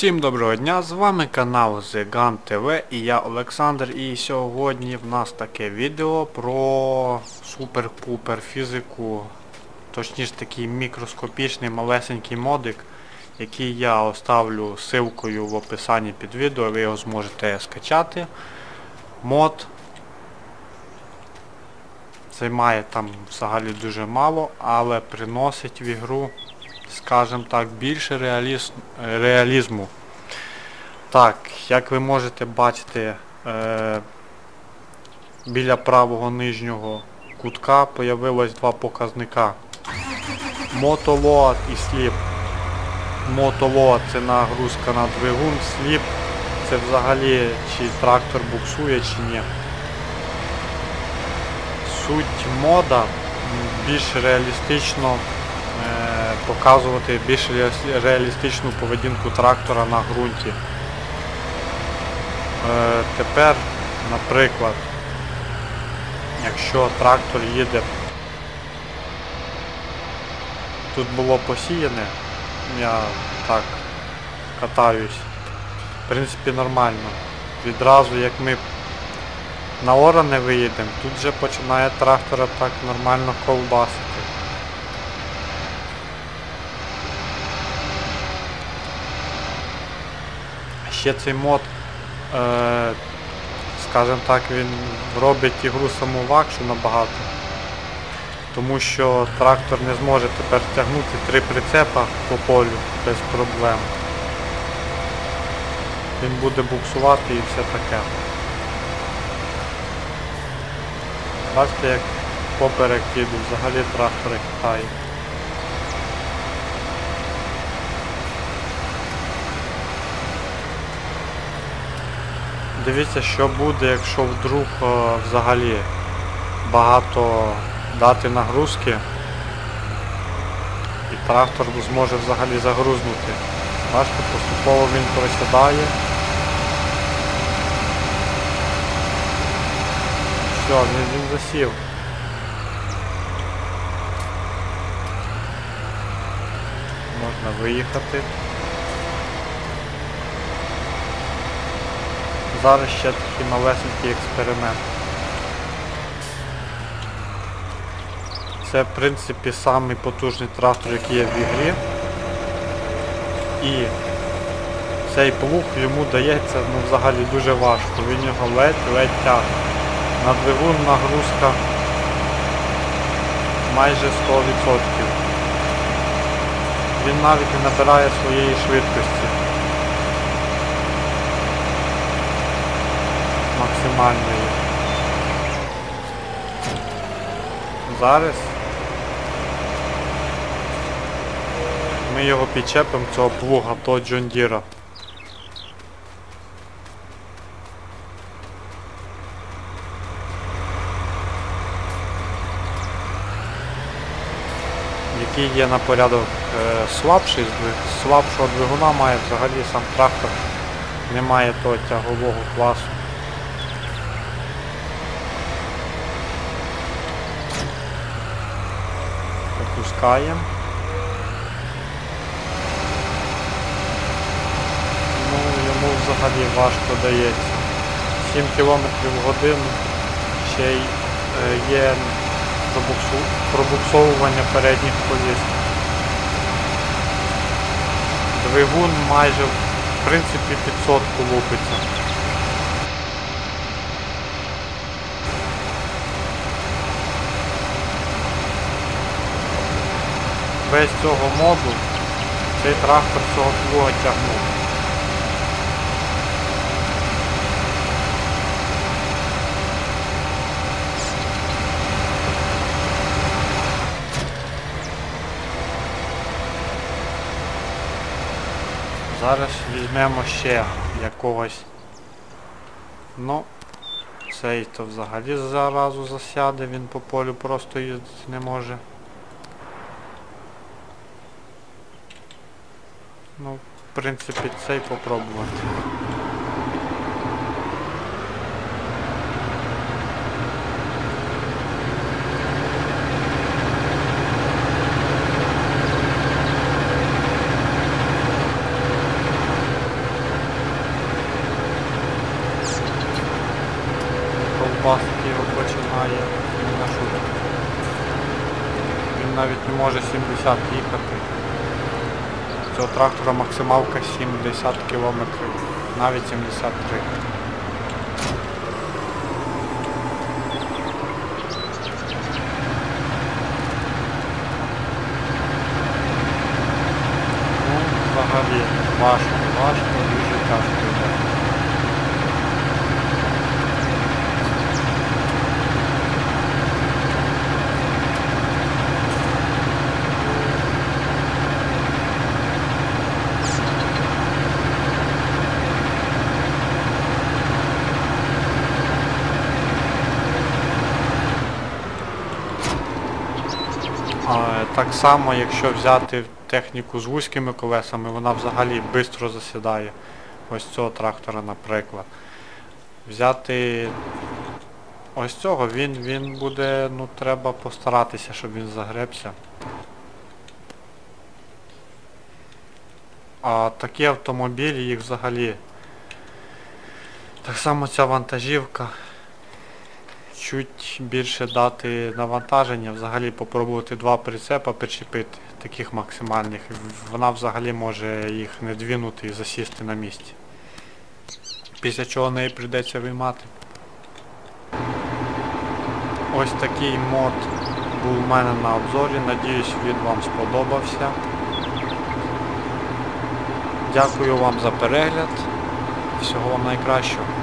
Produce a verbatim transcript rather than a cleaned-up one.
Всім доброго дня, з вами канал Зиган ТВ і я Олександр, і сьогодні в нас таке відео про супер-пупер фізику, точніше такий мікроскопічний малесенький модик, який я оставлю ссылкою в описанні під відео, ви його зможете скачати. Мод займає там взагалі дуже мало, але приносить в ігру, скажімо так, більше реаліз... реалізму. Так, як ви можете бачити, е... біля правого нижнього кутка появилось два показника. Мотолоад і сліп. Мотолоад це нагрузка на двигун, сліп це взагалі чи трактор буксує чи ні. Суть мода більш реалістично е, показувати більш реалістичну поведінку трактора на ґрунті. Е, тепер, наприклад, якщо трактор їде, тут було посіяне, я так катаюсь, в принципі нормально. Відразу як ми на оране виїдемо, тут вже починає трактора так нормально ковбасити. Ще цей мод, е, скажімо так, він робить ігру саму вакшу набагато, тому що трактор не зможе тепер тягнути три прицепа по полю без проблем. Він буде буксувати і все таке. Бачите, як поперек їду, взагалі трактори китає. Дивіться, що буде, якщо вдруг о, взагалі багато дати нагрузки і трактор зможе взагалі загрузнути. Бачите, поступово він просідає. Все, він, він засів. Можна виїхати. Зараз ще такий малесенький експеримент. Це в принципі самий потужний трактор, який є в ігрі. І цей плуг йому дається ну, взагалі дуже важко. Він його ледь-ледь тягне. На двигун нагрузка майже сто відсотків. Він навіть не набирає своєї швидкості максимальної. Зараз ми його підчепимо, цього плуга, того Джон Діра. Який є на порядок е, слабший, слабшого двигуна має взагалі сам трактор, не має того тягового класу. Опускаємо. Ну, йому взагалі важко дається. сім кілометрів в годину, ще й е, є пробуксовування передніх коліс. Двигун майже в принципі під сотку лупиться. Без цього моду цей трактор цього плуга тягнув. Зараз візьмемо ще якогось, ну, цей то взагалі заразу засяде, він по полю просто їздити не може. Ну, в принципі, цей попробувати. кажу. Він навіть не може сімдесят їхати. Цього трактора максималка сімдесят кілометрів, навіть сімдесят три. Ну, взагалі, важко, важко, дуже тяжко йде. А, так само, якщо взяти техніку з вузькими колесами, вона взагалі швидко засідає. Ось цього трактора, наприклад. Взяти ось цього, він, він буде, ну треба постаратися, щоб він загребся. А такі автомобілі, їх взагалі... Так само ця вантажівка. Чуть більше дати навантаження, взагалі попробувати два прицепа причепити, таких максимальних. Вона взагалі може їх не двинути і засісти на місці. Після чого неї прийдеться виймати. Ось такий мод був у мене на обзорі. Надіюсь, він вам сподобався. Дякую вам за перегляд. Всього вам найкращого.